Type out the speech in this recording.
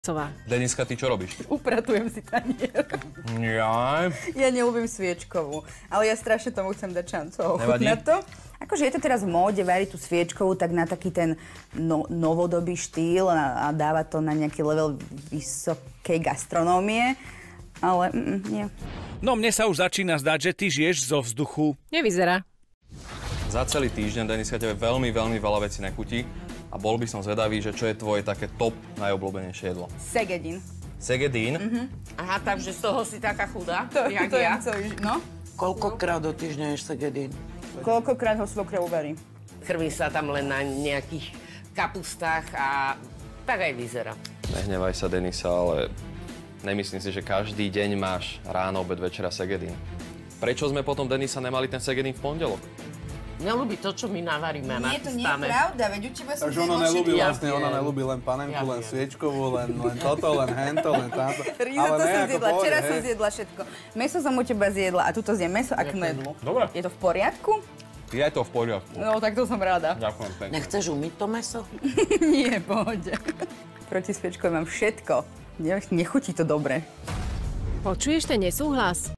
Deniska, ty čo robíš? Upratujem si tanier. Jaj. Ja neľúbim sviečkovú, ale ja strašne tomu chcem dať šancu a ochutnať to. Akože je to teraz v móde variť tú sviečkovú tak na taký ten novodobý štýl a dáva to na nejaký level vysokej gastronómie, ale nie. No mne sa už začína zdať, že ty žiješ zo vzduchu. Nevyzerá. Za celý týždeň, Deniska, tebe veľmi veľa vecí nechutí. A bol by som zvedavý, že čo je tvoje také top najobľúbenejšie jedlo? Segedín. Segedín? Aha, takže z toho si taká chudá, To jak je ja. no? Koľkokrát do týždňa ješ segedín? Koľkokrát ho svokra uvarí. Krví sa tam len na nejakých kapustách a tak aj vyzerá. Nehnevaj sa, Denisa, ale nemyslím si, že každý deň máš ráno, obed, večera segedín. Prečo sme potom, Denisa, nemali ten segedín v pondelok? Neľúbi to, čo my navaríme a Nie, to nie je pravda, veď u teba som Takže ona nelúbi vlastne, ona nelúbi len panenku, len sviečkovú, len toto, len hento, len táto. Rízo to som zjedla, včera som zjedla všetko. Meso som u teba zjedla a tuto zjem meso a knedlu. Dobre. Je to v poriadku? Je to v poriadku. No, tak to som rada. Ďakujem pekne. Nechceš umyť to meso? Nie, pohode. Proti sviečkovi mám všetko. Nechutí to dobre. Počuješ ten nesúhlas?